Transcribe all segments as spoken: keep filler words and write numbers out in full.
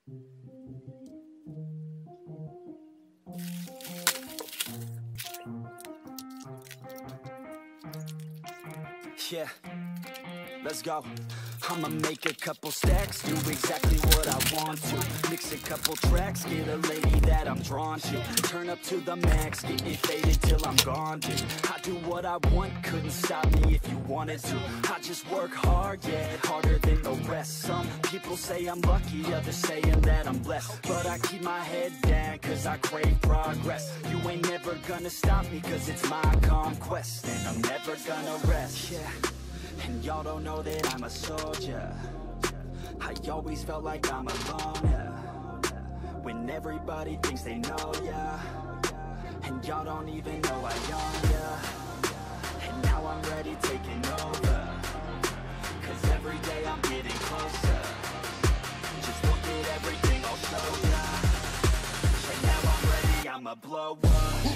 Yeah, let's go. I'ma make a couple stacks, do exactly what I want to. Mix a couple tracks, get a lady that I'm drawn to. Turn up to the max, get me faded till I'm gone, dude. I do what I want, couldn't stop me if you wanted to. I just work hard, yeah, harder than the rest. Some people say I'm lucky, others saying that I'm blessed. But I keep my head down, cause I crave progress. You ain't never gonna stop me, cause it's my conquest. And I'm never gonna rest, yeah. And y'all don't know that I'm a soldier. I always felt like I'm alone, yeah. When everybody thinks they know, yeah. And y'all don't even know I own, yeah. And now I'm ready taking over, cause every day I'm getting closer. Just look at everything I'll show ya. And now I'm ready, I'ma blow up.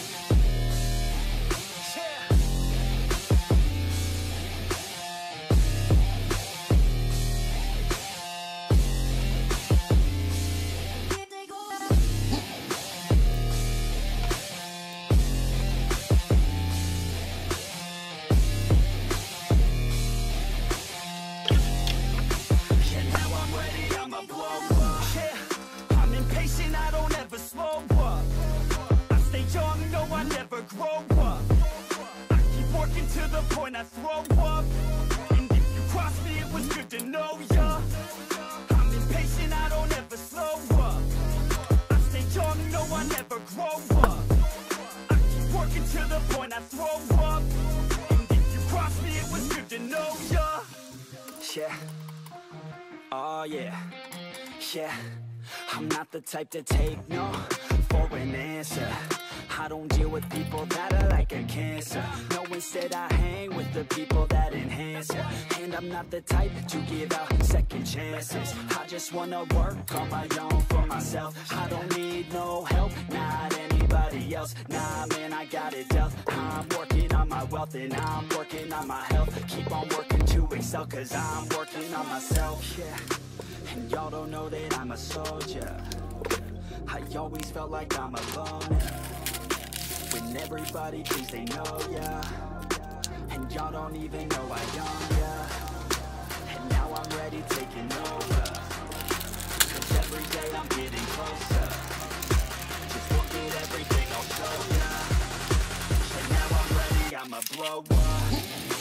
To the point I throw up. And if you cross me, it was good to know ya. I'm impatient, I don't ever slow up. I stay young, no, I never grow up. I keep working to the point I throw up. And if you cross me, it was good to know ya. Yeah, oh yeah, yeah. I'm not the type to take no for an answer. I don't deal with people that are like a cancer. No, instead I hang with the people that enhance ya. And I'm not the type to give out second chances. I just wanna work on my own for myself. I don't need no help, not anybody else. Nah, man, I got it dealt. I'm working on my wealth and I'm working on my health. Keep on working to excel, cause I'm working on myself, yeah. And y'all don't know that I'm a soldier. I always felt like I'm alone, when everybody thinks they know, yeah. And y'all don't even know I own, yeah. And now I'm ready taking over, cause every day I'm getting closer. Just look at everything I'll show ya. And now I'm ready, I'ma blow up.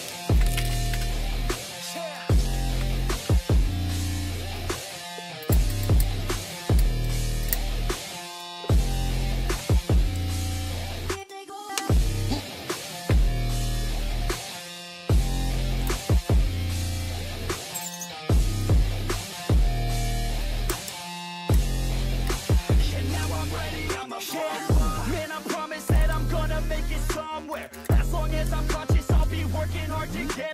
Yeah. Man, I promise that I'm gonna make it somewhere. As long as I'm conscious, I'll be working hard to get